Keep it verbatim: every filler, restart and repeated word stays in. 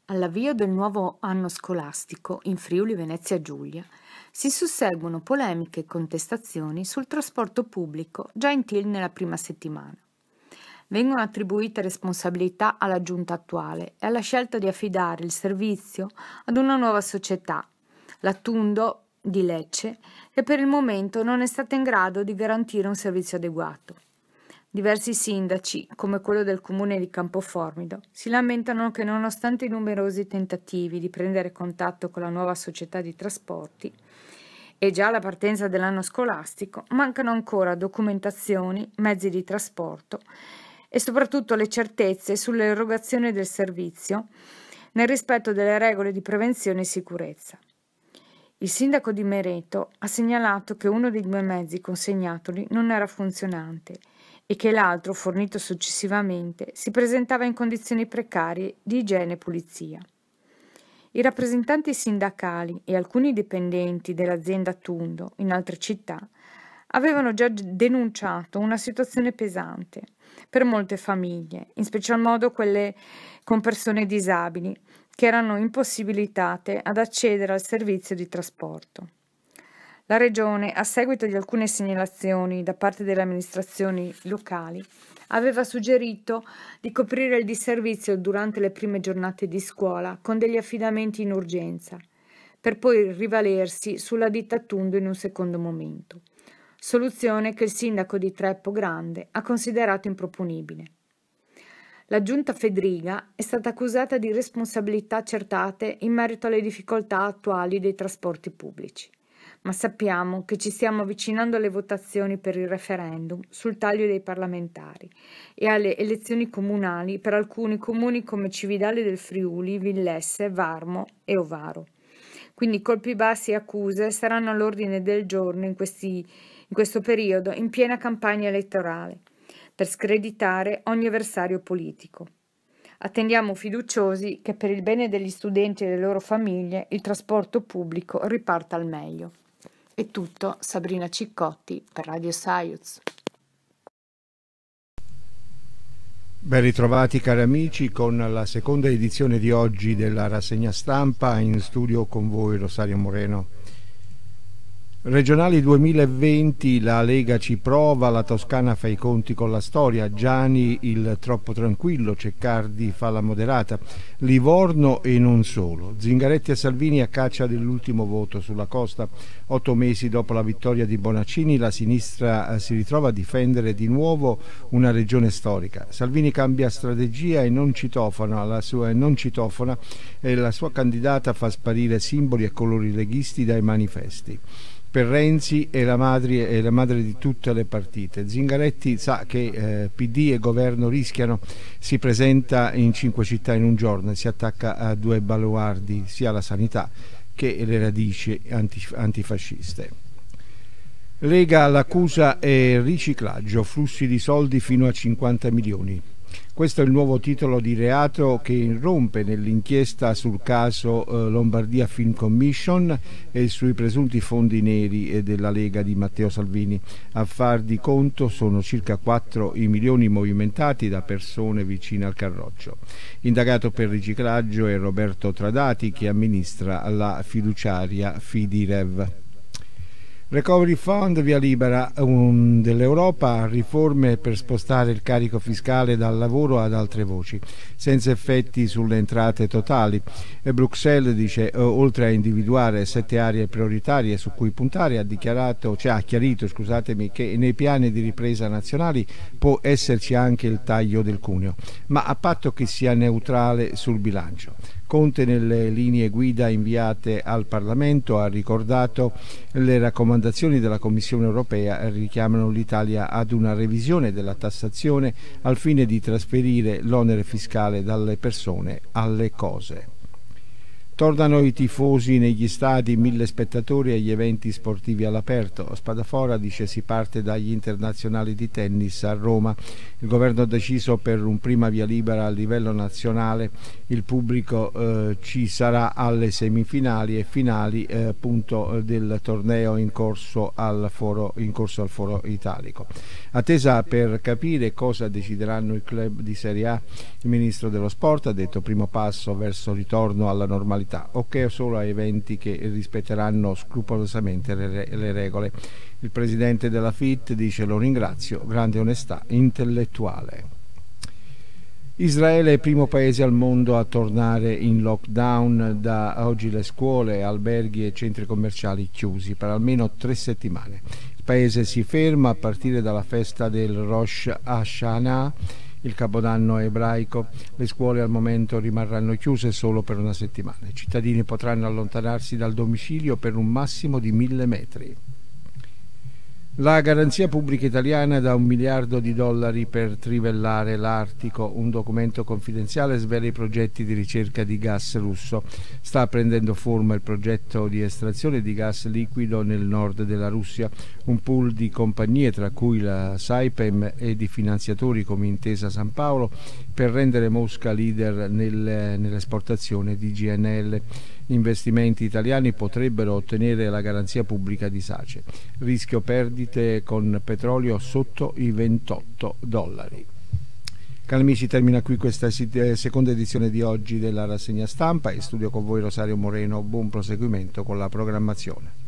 All'avvio del nuovo anno scolastico in Friuli Venezia Giulia si susseguono polemiche e contestazioni sul trasporto pubblico già in T I L nella prima settimana. Vengono attribuite responsabilità alla giunta attuale e alla scelta di affidare il servizio ad una nuova società, la Tundo di Lecce, che per il momento non è stata in grado di garantire un servizio adeguato. Diversi sindaci, come quello del comune di Campoformido, si lamentano che nonostante i numerosi tentativi di prendere contatto con la nuova società di trasporti e già alla partenza dell'anno scolastico, mancano ancora documentazioni, mezzi di trasporto e soprattutto le certezze sull'erogazione del servizio nel rispetto delle regole di prevenzione e sicurezza. Il sindaco di Mereto ha segnalato che uno dei due mezzi consegnatoli non era funzionante e che l'altro, fornito successivamente, si presentava in condizioni precarie di igiene e pulizia. I rappresentanti sindacali e alcuni dipendenti dell'azienda Tundo in altre città avevano già denunciato una situazione pesante per molte famiglie, in special modo quelle con persone disabili, che erano impossibilitate ad accedere al servizio di trasporto. La Regione, a seguito di alcune segnalazioni da parte delle amministrazioni locali, aveva suggerito di coprire il disservizio durante le prime giornate di scuola con degli affidamenti in urgenza, per poi rivalersi sulla ditta Tundo in un secondo momento. Soluzione che il sindaco di Treppo Grande ha considerato improponibile. La giunta Fedriga è stata accusata di responsabilità accertate in merito alle difficoltà attuali dei trasporti pubblici, ma sappiamo che ci stiamo avvicinando alle votazioni per il referendum sul taglio dei parlamentari e alle elezioni comunali per alcuni comuni come Cividale del Friuli, Villesse, Varmo e Ovaro. Quindi colpi bassi e accuse saranno all'ordine del giorno in, questi, in questo periodo, in piena campagna elettorale, per screditare ogni avversario politico. Attendiamo fiduciosi che per il bene degli studenti e delle loro famiglie il trasporto pubblico riparta al meglio. È tutto, Sabrina Ciccotti per Radio Saiuz. Ben ritrovati cari amici con la seconda edizione di oggi della rassegna stampa, in studio con voi Rosario Moreno. Regionali duemilaventi, la Lega ci prova, la Toscana fa i conti con la storia, Giani il troppo tranquillo, Ceccardi fa la moderata, Livorno e non solo, Zingaretti e Salvini a caccia dell'ultimo voto sulla costa. Otto mesi dopo la vittoria di Bonaccini la sinistra si ritrova a difendere di nuovo una regione storica. Salvini cambia strategia e non citofona, la sua, non citofona e la sua candidata fa sparire simboli e colori leghisti dai manifesti. Per Renzi è la, madre, è la madre di tutte le partite. Zingaretti sa che eh, P D e governo rischiano, si presenta in cinque città in un giorno e si attacca a due baluardi, sia la sanità che le radici antif- antifasciste. Lega all'accusa e riciclaggio, flussi di soldi fino a cinquanta milioni. Questo è il nuovo titolo di reato che irrompe nell'inchiesta sul caso eh, Lombardia Film Commission e sui presunti fondi neri della Lega di Matteo Salvini. A far di conto sono circa quattro i milioni movimentati da persone vicine al Carroccio. Indagato per riciclaggio è Roberto Tradati, che amministra la fiduciaria Fidirev. Recovery Fund, via libera um, dell'Europa, riforme per spostare il carico fiscale dal lavoro ad altre voci, senza effetti sulle entrate totali. E Bruxelles dice, eh, oltre a individuare sette aree prioritarie su cui puntare, ha dichiarato, cioè ha chiarito, scusatemi, che nei piani di ripresa nazionali può esserci anche il taglio del cuneo, ma a patto che sia neutrale sul bilancio. Conte, nelle linee guida inviate al Parlamento, ha ricordato le raccomandazioni della Commissione europea richiamano l'Italia ad una revisione della tassazione al fine di trasferire l'onere fiscale dalle persone alle cose. Tornano i tifosi negli stadi, mille spettatori agli eventi sportivi all'aperto. Spadafora dice si parte dagli internazionali di tennis a Roma. Il governo ha deciso per un prima via libera a livello nazionale. Il pubblico eh, ci sarà alle semifinali e finali eh, appunto del torneo in corso al foro, in corso al foro italico. Attesa per capire cosa decideranno i club di Serie A, il ministro dello sport ha detto primo passo verso ritorno alla normalità. Ok solo a eventi che rispetteranno scrupolosamente le, le regole. Il presidente della F I T dice lo ringrazio, grande onestà intellettuale. Israele è il primo paese al mondo a tornare in lockdown. Da oggi le scuole, alberghi e centri commerciali chiusi per almeno tre settimane. Il paese si ferma a partire dalla festa del Rosh Hashanah, il capodanno ebraico. Le scuole al momento rimarranno chiuse solo per una settimana. I cittadini potranno allontanarsi dal domicilio per un massimo di mille metri. La garanzia pubblica italiana dà un miliardo di dollari per trivellare l'Artico. Un documento confidenziale svela i progetti di ricerca di gas russo. Sta prendendo forma il progetto di estrazione di gas liquido nel nord della Russia. Un pool di compagnie, tra cui la Saipem, e di finanziatori come Intesa San Paolo, per rendere Mosca leader nel, nell'esportazione di G N L. Gli investimenti italiani potrebbero ottenere la garanzia pubblica di Sace. Rischio perdite con petrolio sotto i ventotto dollari. Cari amici, termina qui questa seconda edizione di oggi della rassegna stampa. In studio con voi Rosario Moreno. Buon proseguimento con la programmazione.